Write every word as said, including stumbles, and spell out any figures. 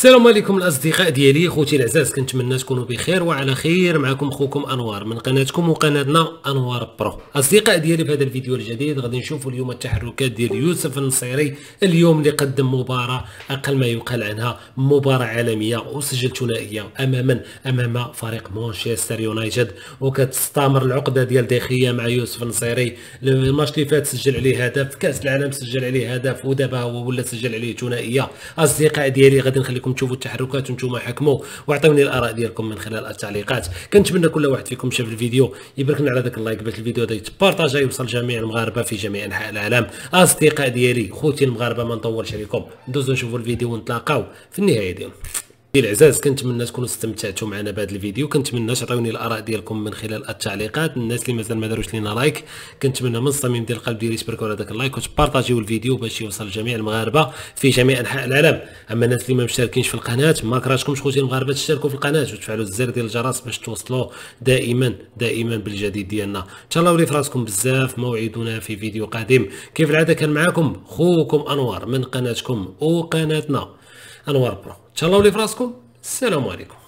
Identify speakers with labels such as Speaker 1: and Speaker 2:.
Speaker 1: السلام عليكم الاصدقاء ديالي، خوتي العزاز، كنتمنى تكونوا بخير وعلى خير. معكم خوكم انوار من قناتكم وقناتنا انوار برو. اصدقاء ديالي، في هذا الفيديو الجديد غادي نشوفوا اليوم التحركات ديال يوسف النصيري اليوم اللي قدم مباراه اقل ما يقال عنها مباراه عالميه وسجل ثنائيه اماما امام فريق مانشستر يونايتد، وكتستمر العقده ديال دخيا مع يوسف النصيري. الماتش اللي فات سجل عليه هدف، كاس العالم سجل عليه هدف، ودابا هو ولا سجل عليه ثنائيه. اصدقاء ديالي، غادي نخليكم تشوفوا التحركات وانتم حكموا واعطوني الاراء ديالكم من خلال التعليقات. كنتمنى كل واحد فيكم شاف الفيديو يبارك لنا على ذاك اللايك باش الفيديو هذا يتبارطاجا يوصل جميع المغاربه في جميع انحاء العالم. اصدقاء ديالي، خوتي المغاربه، ما نطولش عليكم، ندوزو نشوفوا الفيديو ونتلاقاو في النهايه ديالو. العزاز، كنتمنى تكونوا استمتعتوا معنا بهذا الفيديو. كنتمنى تعطيوني الاراء ديالكم من خلال التعليقات. الناس اللي مازال ما داروش لينا لايك، كنتمنى من الصميم ديال القلب ديالي تباركوا على داك اللايك وتبارطاجيو الفيديو باش يوصل لجميع المغاربه في جميع انحاء العالم. اما الناس اللي ما مشتركينش في القناه، ما كرهتكمش خوتي المغاربه تشتركوا في القناه وتفعلوا الزر ديال الجرس باش توصلوا دائما دائما بالجديد ديالنا. تهلاو لي في راسكم بزاف. موعدنا في فيديو قادم. كيف العاده كان معكم خوكم انوار من قناتكم وقناتنا انوار برو. تهلاو لي في راسكم. السلام عليكم.